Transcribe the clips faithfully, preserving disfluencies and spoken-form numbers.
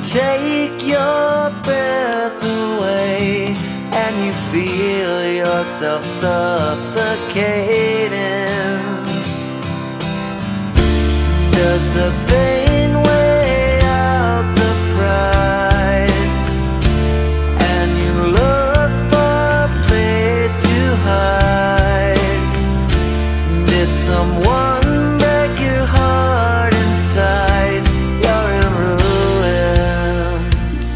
take your breath away and you feel yourself suffocating. Does the pain weigh out the pride and you look for a place to hide? Did someone break your heart inside? You're in ruins.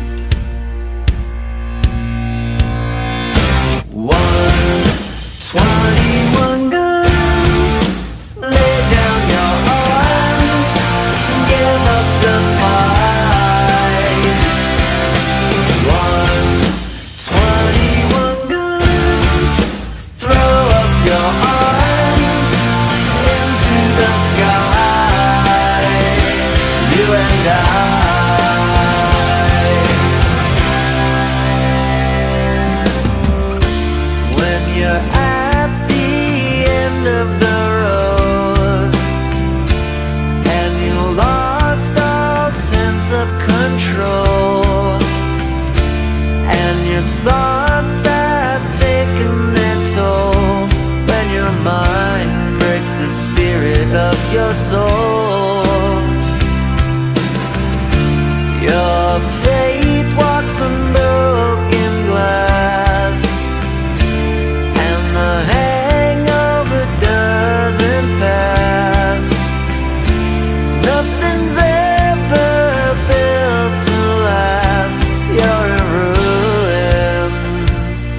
One, twenty-one guns, lay down your arms, give up the fight. One, twenty-one guns, throw up your arms into the sky, you and I. When you're at the end of the road and you lost all sense of control and your thoughts have taken their toll, when your mind breaks the spirit of your soul, your faith walks on broken glass and the hangover doesn't pass. Nothing's ever built to last. You're in ruins.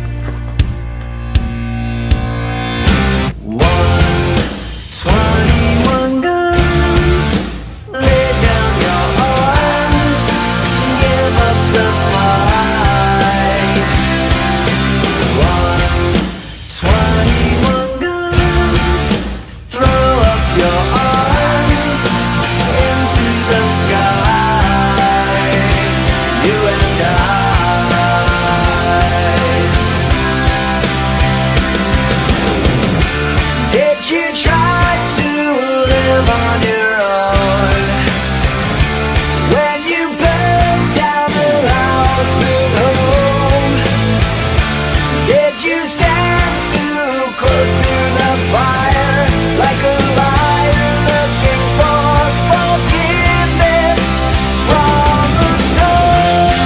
One, twenty-one guns, lay down your arms, give up the fight. One, twenty-one guns, throw up your arms into the sky, you and I. Did you try to live on your own when you burned down the house at home? Did you stand too close to the fire like a liar looking for forgiveness from the storm?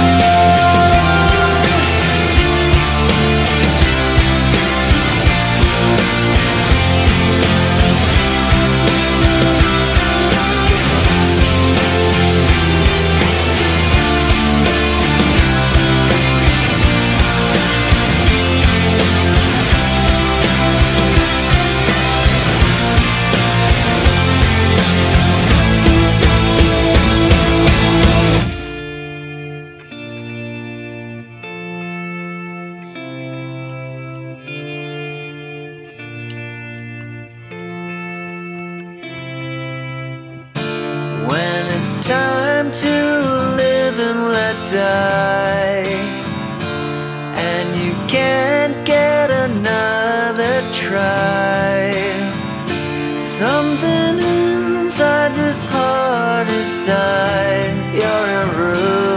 When it's time to live and let die, and you can't get another try, something inside this heart has died. You're in ruins.